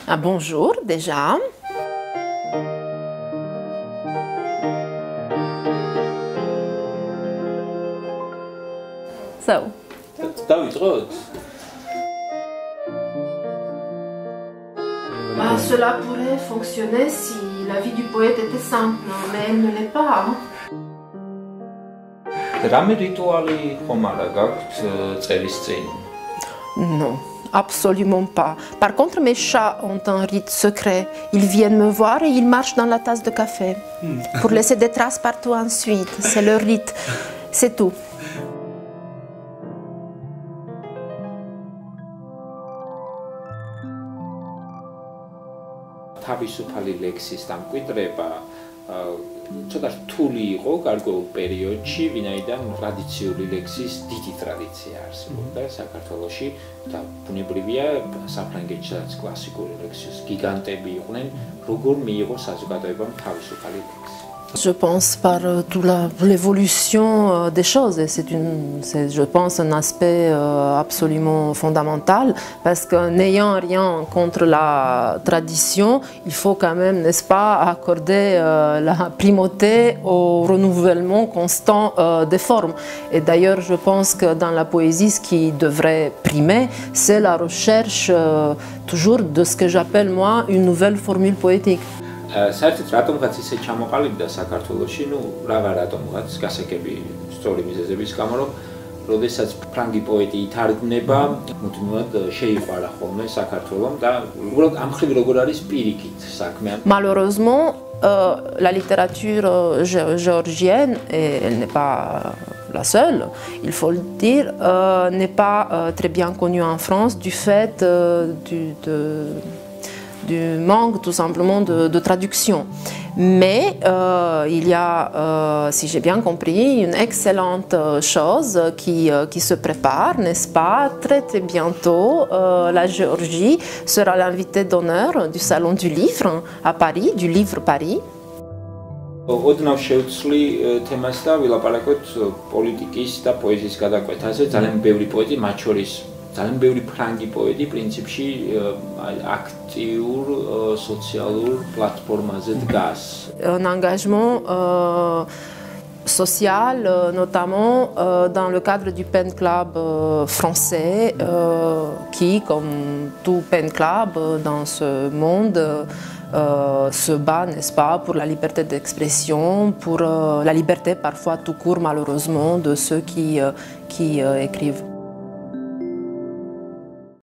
Un bonjour déjà. So. Cela pourrait fonctionner si la vie du poète était simple, mais elle ne l'est pas. Non, absolument pas. Par contre, mes chats ont un rite secret. Ils viennent me voir et ils marchent dans la tasse de café pour laisser des traces partout ensuite. C'est leur rite. C'est tout. თავისუფალი ლექსის დამკვიდრება ცოტა რთული იყო გარკვეულ პერიოდში, ვინაიდან ტრადიციული ლექსის დიდი ტრადიცია არსებობდა საქართველოში და ბუნებრივია საფრანგეთშიც კლასიკური ლექსის გიგანტები იყვნენ, როგორ მიიღო საზოგადოებამ თავისუფალი ლექსი. Je pense par toute l'évolution des choses et c'est, je pense, un aspect absolument fondamental parce que n'ayant rien contre la tradition, il faut quand même, n'est-ce pas, accorder la primauté au renouvellement constant des formes. Et d'ailleurs, je pense que dans la poésie, ce qui devrait primer, c'est la recherche toujours de ce que j'appelle moi une nouvelle formule poétique. საერთოდ რატომღაც ისე ჩამოყალიბდა საქართველოში, რაღა რატომღაც გასაგები სწორი მიზეზების გამო, რომ როდესაც ფრანგი პოეტი ითარგმნება, მუდმივად შეიყვარა ხოლმე საქართველომ და უბრალოდ ამ ხრივ როგორ არის პირიქით საქმე. Malheureusement, la littérature géorgienne, et elle n'est pas la seule, il faut le dire, n'est pas très bien connue en France du fait du manque tout simplement de traduction. Mais il y a, si j'ai bien compris, une excellente chose qui se prépare, n'est-ce pas? Très très bientôt, la Géorgie sera l'invité d'honneur du Salon du Livre à Paris, du Livre Paris. ოდნავ შევცვლი თემას და ვილაპარაკოთ პოლიტიკის და პოეზიის გადაკვეთაზე. ძალიან ბევრი პოეტი, მათ შორის ძალიან ბევრი ფრანგი პოეტი პრინციპში აქტიურ სოციალურ პლატფორმაზე დგას. Un engagement social, notamment dans le cadre du Pen Club français, qui, comme tout Pen Club dans ce monde, se bat, n'est-ce pas, pour la liberté d'expression, pour la liberté parfois tout court malheureusement de ceux qui écrivent.